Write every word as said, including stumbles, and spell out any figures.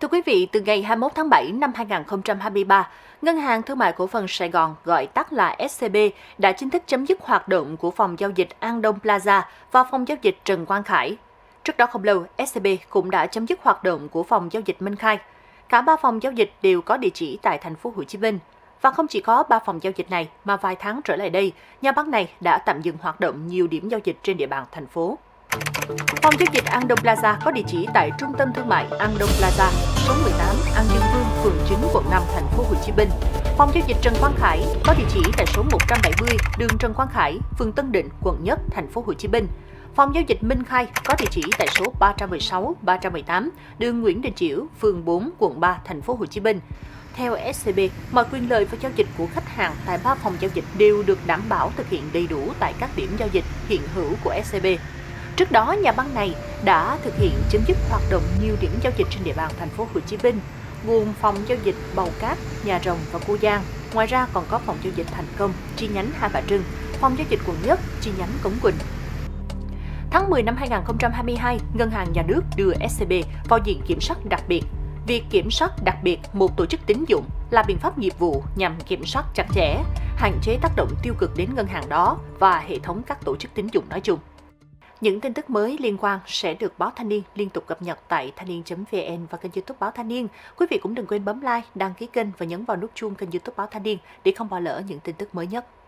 Thưa quý vị, từ ngày hai mươi mốt tháng bảy năm hai nghìn không trăm hai mươi ba, Ngân hàng Thương mại Cổ phần Sài Gòn, gọi tắt là ét xê bê, đã chính thức chấm dứt hoạt động của phòng giao dịch An Đông Plaza và phòng giao dịch Trần Quang Khải. Trước đó không lâu, ét xê bê cũng đã chấm dứt hoạt động của phòng giao dịch Minh Khai. Cả ba phòng giao dịch đều có địa chỉ tại thành phố Hồ Chí Minh. Và không chỉ có ba phòng giao dịch này, mà vài tháng trở lại đây, nhà băng này đã tạm dừng hoạt động nhiều điểm giao dịch trên địa bàn thành phố. Phòng giao dịch An Đông Plaza có địa chỉ tại Trung tâm Thương mại An Đông Plaza, số mười tám An Dương Vương, phường chín, quận năm, thành phố Hồ Chí Minh. Phòng giao dịch Trần Quang Khải có địa chỉ tại số một trăm bảy mươi đường Trần Quang Khải, phường Tân Định, quận Nhất, thành phố Hồ Chí Minh. Phòng giao dịch Minh Khai có địa chỉ tại số ba trăm mười sáu, ba trăm mười tám đường Nguyễn Đình Chiểu, phường bốn, quận ba, thành phố Hồ Chí Minh. Theo ét xê bê, mọi quyền lợi và giao dịch của khách hàng tại ba phòng giao dịch đều được đảm bảo thực hiện đầy đủ tại các điểm giao dịch hiện hữu của ét xê bê. Trước đó, nhà băng này đã thực hiện chấm dứt hoạt động nhiều điểm giao dịch trên địa bàn thành phố Hồ Chí Minh, gồm phòng giao dịch Bầu Cát, Nhà Rồng và Cô Giang. Ngoài ra còn có phòng giao dịch Thành Công, chi nhánh Hai Bà Trưng, phòng giao dịch quận Nhất, chi nhánh Cống Quỳnh. Tháng mười năm hai nghìn không trăm hai mươi hai, Ngân hàng Nhà nước đưa ét xê bê vào diện kiểm soát đặc biệt. Việc kiểm soát đặc biệt một tổ chức tín dụng là biện pháp nghiệp vụ nhằm kiểm soát chặt chẽ, hạn chế tác động tiêu cực đến ngân hàng đó và hệ thống các tổ chức tín dụng nói chung. Những tin tức mới liên quan sẽ được Báo Thanh niên liên tục cập nhật tại thanh niên chấm vn và kênh YouTube Báo Thanh niên. Quý vị cũng đừng quên bấm like, đăng ký kênh và nhấn vào nút chuông kênh YouTube Báo Thanh niên để không bỏ lỡ những tin tức mới nhất.